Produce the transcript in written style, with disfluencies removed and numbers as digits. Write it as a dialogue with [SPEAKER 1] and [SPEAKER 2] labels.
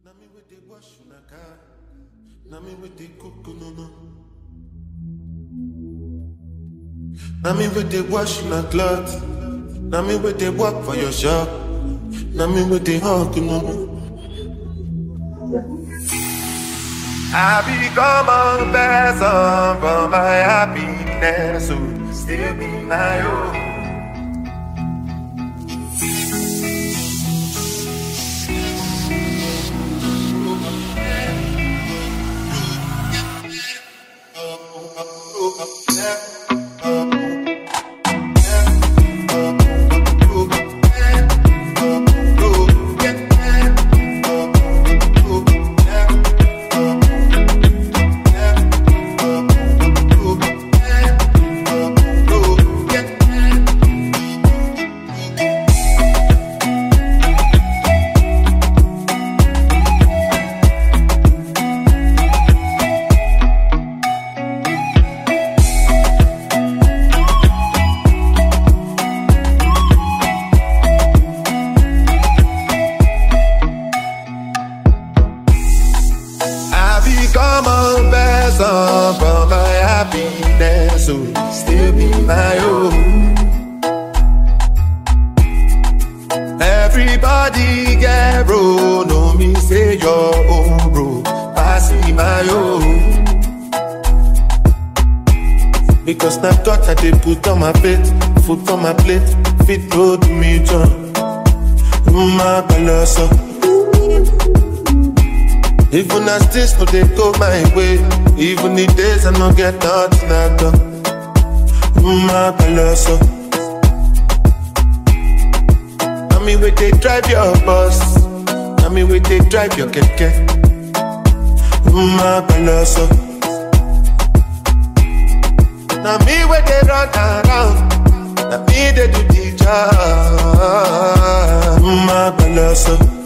[SPEAKER 1] Na me with the wash na car, na me with the cook no no. Na me with the wash na cloth, na me with the work for your shop, na me with the hug no no. I become a person for my happiness, so still be my own. Come on, best for my happiness, so still be my own. Everybody get bro, know me say your own bro, pass me my own. Because na God that they put on my plate, food on my plate, fit road me John, my balance. Even as this no they go my way, even the days I no get nothing I done. My colossal. I mean where they drive your bus, I mean where they drive your keke. My colossal. Now me where they run around, now me they do the job. My colossal.